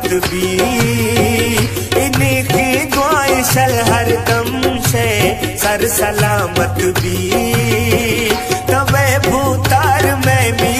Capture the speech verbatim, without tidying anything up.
भी इन्हीं की दुआएं सल हर दम से सर सलामत भी तबे भूतार में भी